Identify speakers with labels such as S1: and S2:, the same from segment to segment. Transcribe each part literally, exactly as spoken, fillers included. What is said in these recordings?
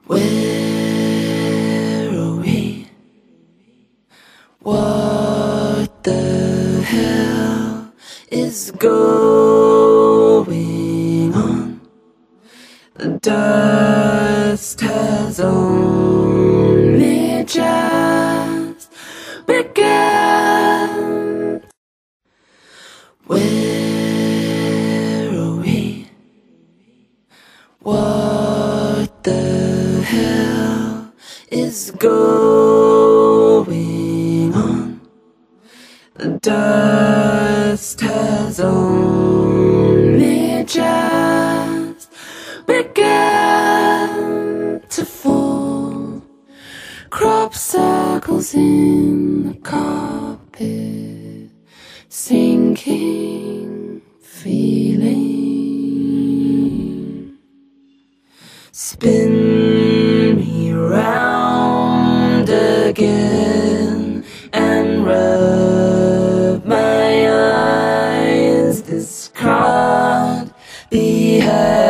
S1: Where are we? What the hell is going on? The dust has only just begun. Where are we? What the hell is going on? The dust has only just begun to fall. Crop circles in the carpet, sinking feeling. Spin me round again and rub my eyes. This can't be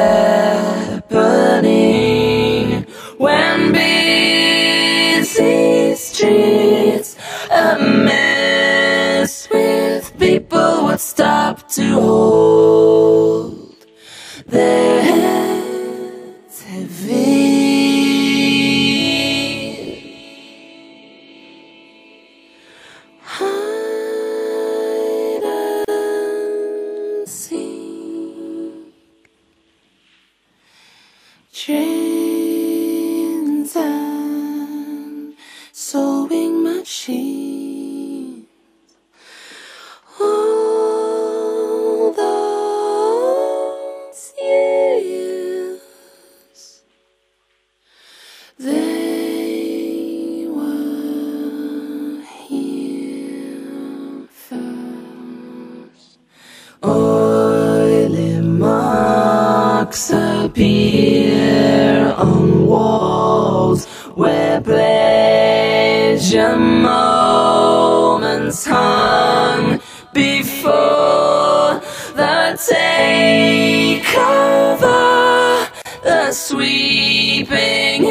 S1: happening when busy streets are mess with people would stop to hold their heads heavy. Hide and seek, trains and sewing machines. All those years, they were here first. Oily marks appear on walls where pleasure moments hung before the takeover. The sweeping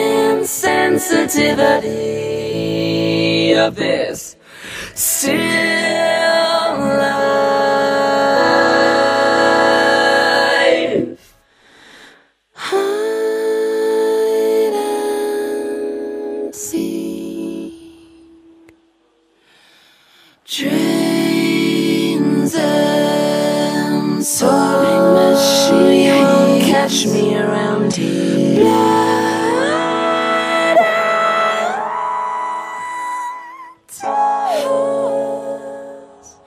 S1: insensitivity of this still life. Hide and seek, trains and sewing machines won't catch me around here. Blood and tears,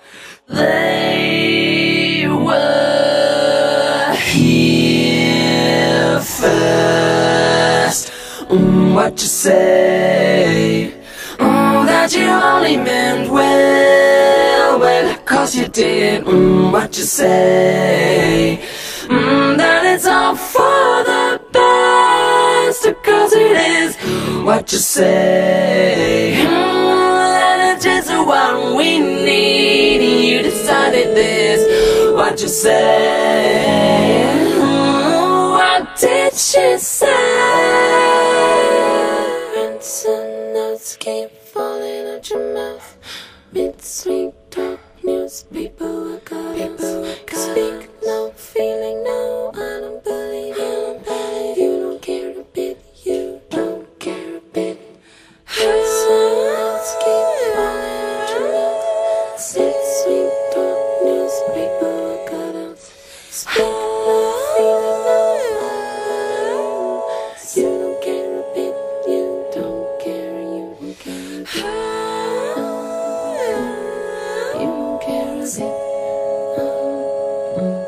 S1: they were here first. Mm, what you say? Mm, that you only meant well, well, cause you did. Mm, what you say? Mm, that it's all for the best, cause it is. What you say? Mm, that it's just what we need. You decided this. What you say? Mm, what did she say? Rinse and notes keep falling out your mouth. Mid-sweet talk, newspaper, I got us. Speak no, feeling no, I don't believe you. You don't care a bit, you don't care a bit. Rinse and notes keep falling out your mouth. Mid-sweet talk, newspaper, I got us. Speak no, feeling no, I don't believe you. You don't care a bit, you don't care, you don't care a bit. You don't care a bit.